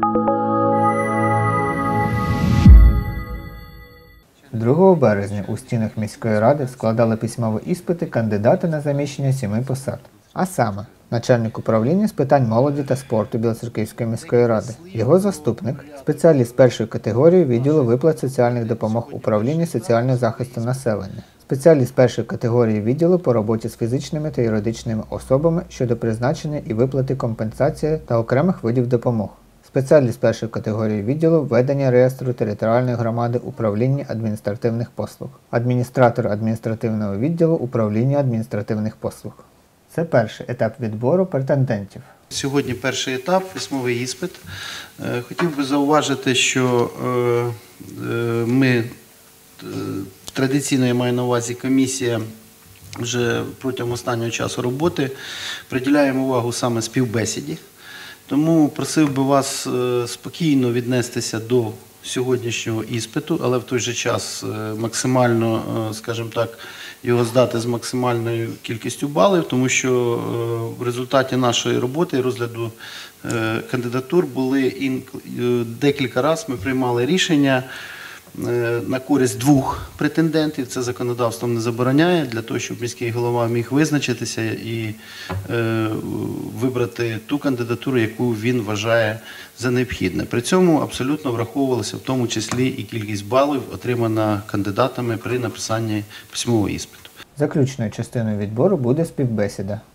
2 березня у стінах міської ради складали письмові іспити кандидати на заміщення 7 посад. А саме, начальник управління з питань молоді та спорту Білоцерківської міської ради, його заступник, спеціаліст першої категорії відділу виплат соціальних допомог управління соціального захисту населення, спеціаліст першої категорії відділу по роботі з фізичними та юридичними особами щодо призначення і виплати компенсації та окремих видів допомог. Спеціаліст першої категорії відділу ведення реєстру територіальної громади управління адміністративних послуг, адміністратор адміністративного відділу управління адміністративних послуг. Це перший етап відбору претендентів. Сьогодні перший етап – письмовий іспит. Хотів би зауважити, що ми, традиційно я маю на увазі комісія, вже протягом останнього часу роботи приділяємо увагу саме співбесіді. Тому просив би вас спокійно віднестися до сьогоднішнього іспиту, але в той же час максимально, скажімо так, його здати з максимальною кількістю балів, тому що в результаті нашої роботи і розгляду кандидатур декілька разів ми приймали рішення на користь 2 претендентів, це законодавством не забороняє, для того, щоб міський голова міг визначитися і вибрати ту кандидатуру, яку він вважає за необхідне. При цьому абсолютно враховувалася в тому числі і кількість балів, отримана кандидатами при написанні письмового іспиту. Заключною частиною відбору буде співбесіда.